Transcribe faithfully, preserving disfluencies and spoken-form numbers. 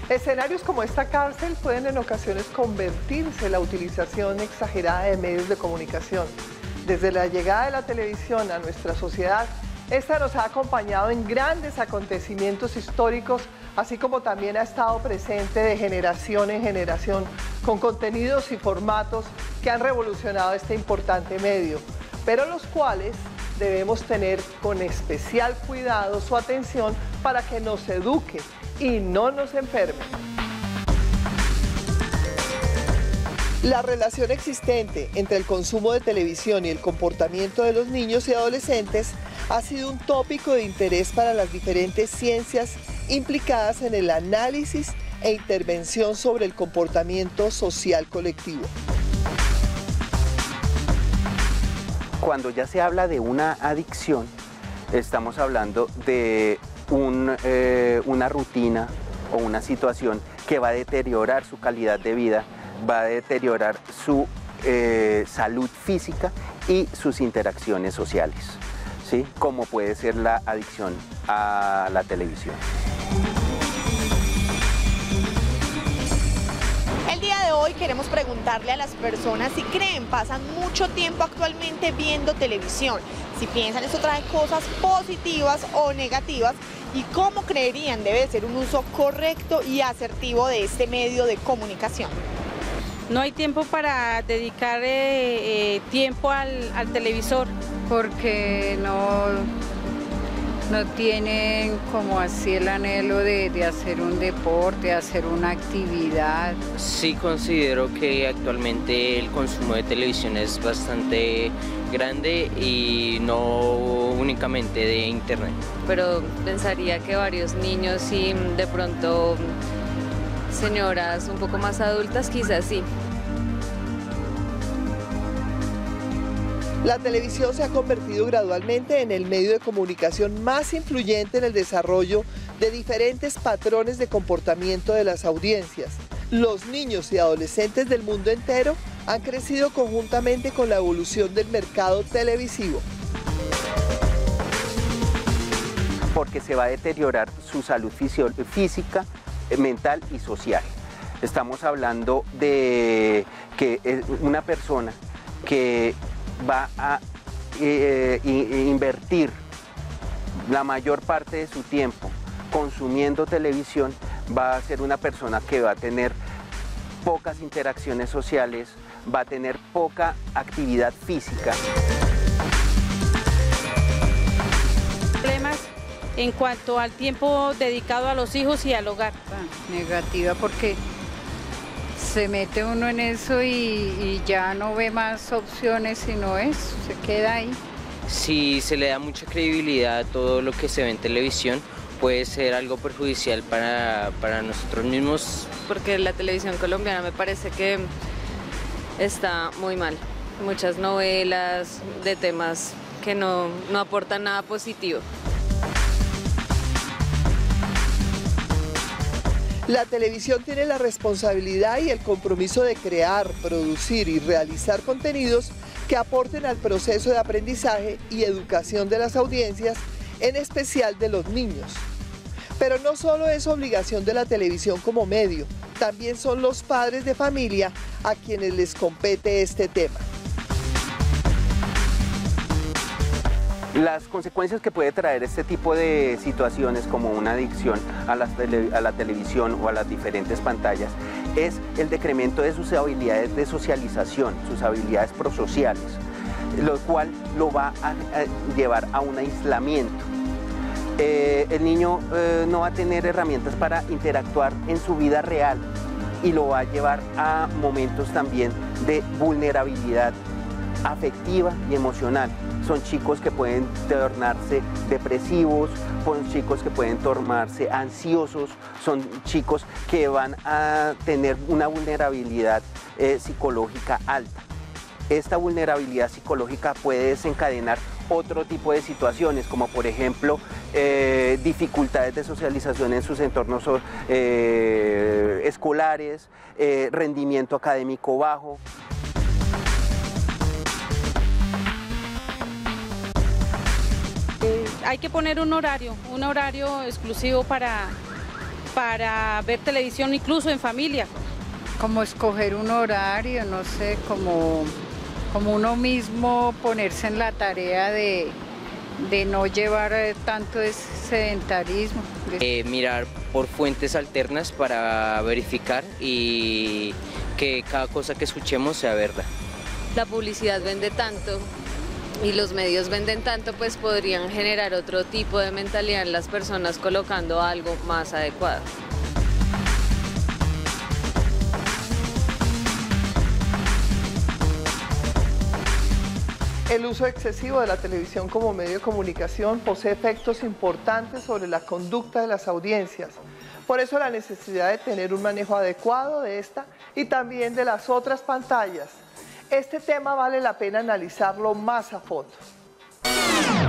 Escenarios como esta cárcel pueden en ocasiones convertirse en la utilización exagerada de medios de comunicación. Desde la llegada de la televisión a nuestra sociedad, esta nos ha acompañado en grandes acontecimientos históricos, así como también ha estado presente de generación en generación, con contenidos y formatos que han revolucionado este importante medio, pero los cuales debemos tener con especial cuidado su atención para que nos eduque y no nos enferme. La relación existente entre el consumo de televisión y el comportamiento de los niños y adolescentes ha sido un tópico de interés para las diferentes ciencias implicadas en el análisis e intervención sobre el comportamiento social colectivo. Cuando ya se habla de una adicción, estamos hablando de un, eh, una rutina o una situación que va a deteriorar su calidad de vida, va a deteriorar su eh, salud física y sus interacciones sociales, ¿sí? Como puede ser la adicción a la televisión. El día de hoy queremos preguntarle a las personas si creen, pasan mucho tiempo actualmente viendo televisión, si piensan esto trae cosas positivas o negativas y cómo creerían debe ser un uso correcto y asertivo de este medio de comunicación. No hay tiempo para dedicar eh, eh, tiempo al, al televisor. Porque no, no tienen como así el anhelo de, de hacer un deporte, hacer una actividad. Sí considero que actualmente el consumo de televisión es bastante grande y no únicamente de internet. Pero pensaría que varios niños y de pronto señoras un poco más adultas quizás sí. La televisión se ha convertido gradualmente en el medio de comunicación más influyente en el desarrollo de diferentes patrones de comportamiento de las audiencias. Los niños y adolescentes del mundo entero han crecido conjuntamente con la evolución del mercado televisivo. Porque se va a deteriorar su salud física, mental y social. Estamos hablando de que una persona que va a eh, invertir la mayor parte de su tiempo consumiendo televisión, va a ser una persona que va a tener pocas interacciones sociales, va a tener poca actividad física. Problemas en cuanto al tiempo dedicado a los hijos y al hogar. Ah, negativa porque se mete uno en eso y, y ya no ve más opciones sino eso, se queda ahí. Si se le da mucha credibilidad a todo lo que se ve en televisión, puede ser algo perjudicial para, para nosotros mismos. Porque la televisión colombiana me parece que está muy mal. Muchas novelas de temas que no, no aportan nada positivo. La televisión tiene la responsabilidad y el compromiso de crear, producir y realizar contenidos que aporten al proceso de aprendizaje y educación de las audiencias, en especial de los niños. Pero no solo es obligación de la televisión como medio, también son los padres de familia a quienes les compete este tema. Las consecuencias que puede traer este tipo de situaciones como una adicción a la, tele, a la televisión o a las diferentes pantallas es el decremento de sus habilidades de socialización, sus habilidades prosociales, lo cual lo va a, a llevar a un aislamiento. Eh, el niño eh, no va a tener herramientas para interactuar en su vida real y lo va a llevar a momentos también de vulnerabilidad afectiva y emocional. Son chicos que pueden tornarse depresivos, son chicos que pueden tornarse ansiosos, son chicos que van a tener una vulnerabilidad eh, psicológica alta. Esta vulnerabilidad psicológica puede desencadenar otro tipo de situaciones, como por ejemplo eh, dificultades de socialización en sus entornos eh, escolares, eh, rendimiento académico bajo. Hay que poner un horario, un horario exclusivo para, para ver televisión incluso en familia. Como escoger un horario, no sé, como, como uno mismo ponerse en la tarea de, de no llevar tanto ese sedentarismo. Eh, mirar por fuentes alternas para verificar y que cada cosa que escuchemos sea verdad. La publicidad vende tanto y los medios venden tanto, pues podrían generar otro tipo de mentalidad en las personas colocando algo más adecuado. El uso excesivo de la televisión como medio de comunicación posee efectos importantes sobre la conducta de las audiencias. Por eso la necesidad de tener un manejo adecuado de esta y también de las otras pantallas. Este tema vale la pena analizarlo más a fondo.